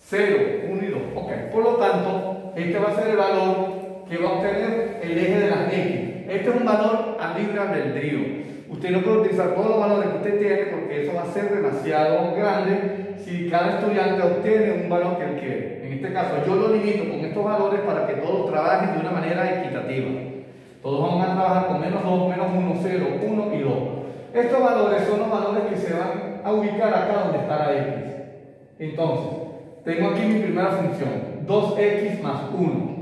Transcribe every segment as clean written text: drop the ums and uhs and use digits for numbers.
0, 1 y 2. Ok, por lo tanto, este va a ser el valor que va a obtener el eje de las X. Este es un valor a libre albedrío. Usted no puede utilizar todos los valores que usted tiene porque eso va a ser demasiado grande si cada estudiante obtiene un valor que él quiere. En este caso, yo lo limito con estos valores para que todos trabajen de una manera equitativa. Todos van a trabajar con menos 2, menos 1, 0, 1 y 2. Estos valores son los valores que se van a ubicar acá donde está la X. Entonces, tengo aquí mi primera función, 2x más 1.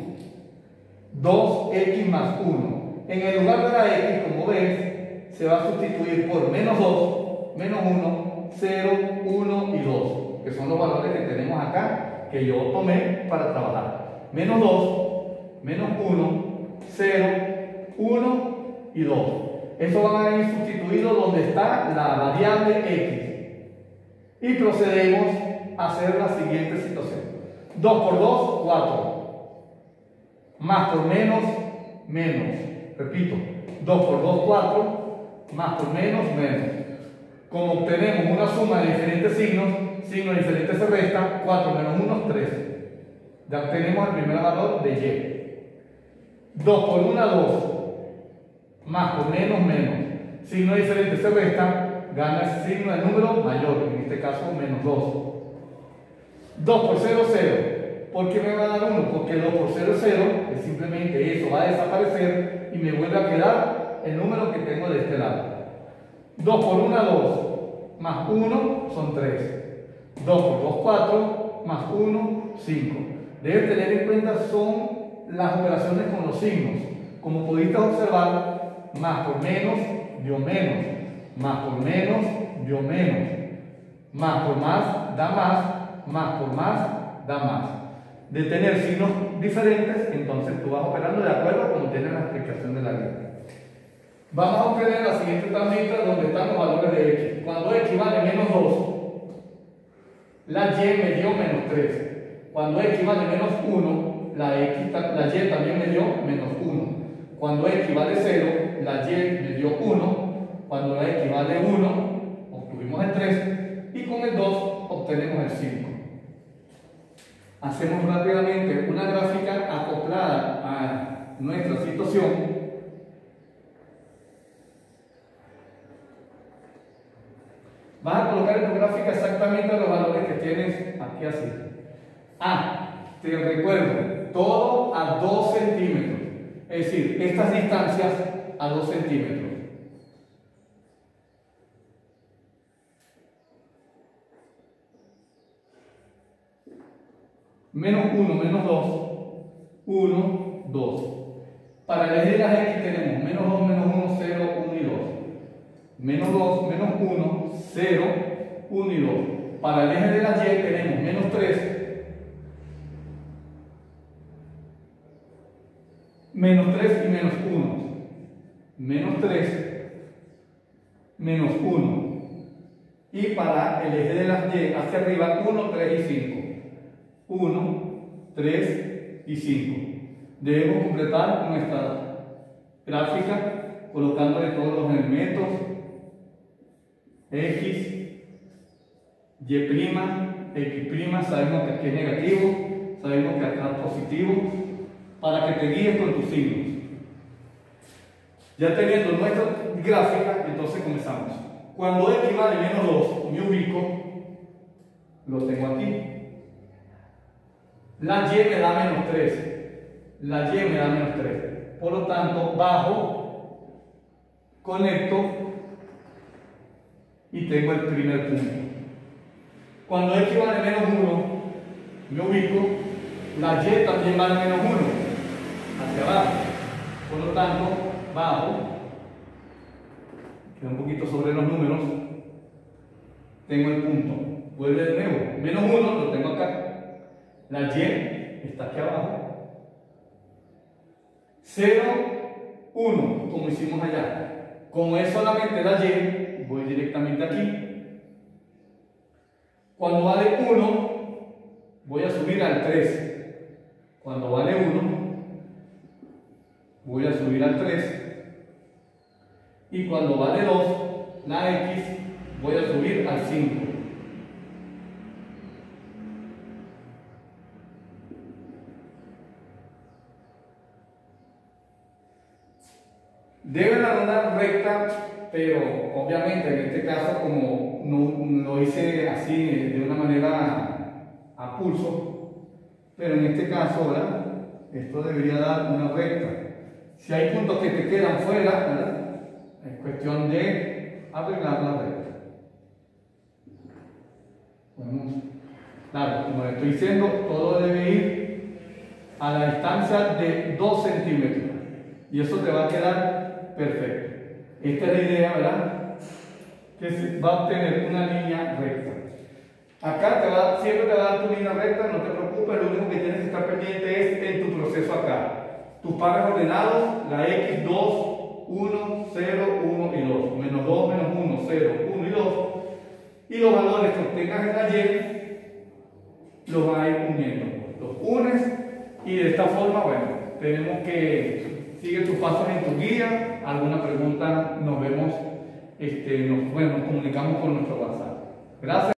2x más 1. En el lugar de la X, como ves, se va a sustituir por menos 2, menos 1, 0, 1 y 2, que son los valores que tenemos acá, que yo tomé para trabajar. Menos 2, menos 1, 0, 1 y 2. Estos van a ir sustituidos donde está la variable X. Y procedemos a hacer la siguiente situación. 2 por 2, 4. Más por menos, menos. Repito, 2 por 2, 4. Más por menos, menos. Como obtenemos una suma de diferentes signos diferentes se resta, 4 menos 1 es 3. Ya obtenemos el primer valor de Y. 2 por 1, 2. Más por menos, menos. Signo diferente se resta, gana el signo del número mayor, en este caso menos 2. 2 por 0, 0. ¿Por qué me va a dar 1? Porque 2 por 0 es 0, es simplemente eso va a desaparecer y me vuelve a quedar el número que tengo de este lado. 2 por 1, 2. Más 1 son 3. 2 por 2, 4. Más 1, 5. Deben tener en cuenta son las operaciones con los signos. Como pudiste observar, más por menos dio menos. Más por menos dio menos. Más por más da más. Más por más da más. De tener signos diferentes, entonces tú vas operando de acuerdo como tiene la explicación de la ley. Vamos a obtener la siguiente tablita donde están los valores de X. Cuando X vale menos 2, la Y me dio menos 3. Cuando X vale menos 1, la Y también me dio menos 1. Cuando X vale 0, la Y me dio 1. Cuando la X vale 1, obtuvimos el 3. Y con el 2 obtenemos el 5. Hacemos rápidamente una gráfica acoplada a nuestra situación. Vas a colocar en tu gráfica exactamente los valores que tienes aquí así. Te recuerdo, todo a 2 centímetros. Es decir, estas distancias a 2 centímetros. Menos 1, menos 2, 1, 2. Para el eje de las X tenemos menos 2, menos 1, 0, 1 y 2. Menos 2, menos 1, 0, 1 y 2. Para el eje de la Y tenemos menos 3, menos 3 y menos 1. Menos 3, menos 1. Y para el eje de las Y hacia arriba 1, 3 y 5. 1, 3 y 5. Debemos completar nuestra gráfica colocándole todos los elementos. X, Y', X', sabemos que aquí es negativo, sabemos que acá es positivo, para que te guíes con tus signos. Ya teniendo nuestra gráfica, entonces comenzamos. Cuando X vale menos 2, me ubico, lo tengo aquí. La Y me da menos 3. La Y me da menos 3. Por lo tanto, bajo, conecto y tengo el primer punto. Cuando X vale menos 1, me ubico. La Y también vale menos 1. Hacia abajo. Por lo tanto, bajo. Queda un poquito sobre los números. Tengo el punto. Vuelve de nuevo. Menos 1 lo tengo acá. La Y está aquí abajo. 0, 1, como hicimos allá. Como es solamente la Y, voy directamente aquí. Cuando vale 1, voy a subir al 3. Cuando vale 1, voy a subir al 3. Y cuando vale 2, la X, voy a subir al 5. Debe dar una recta, pero obviamente en este caso como no lo hice así de una manera a pulso, pero en este caso, ¿verdad? Esto debería dar una recta. Si hay puntos que te quedan fuera, ¿verdad? Es cuestión de arreglar la recta. Bueno, claro, como le estoy diciendo, todo debe ir a la distancia de 2 centímetros y eso te va a quedar perfecto. Esta es la idea, ¿verdad? Que se va a obtener una línea recta. Acá siempre te va a dar tu línea recta, no te preocupes, lo único que tienes que estar pendiente es en tu proceso acá. Tus pares ordenados, la X, 2, 1, 0, 1 y 2. Menos 2, menos 1, 0, 1 y 2. Y los valores que obtengas en la Y los vas a ir uniendo. Los unes y de esta forma, bueno, tenemos que sigue tus pasos en tu guía. Alguna pregunta, nos vemos, nos comunicamos con nuestro WhatsApp. Gracias.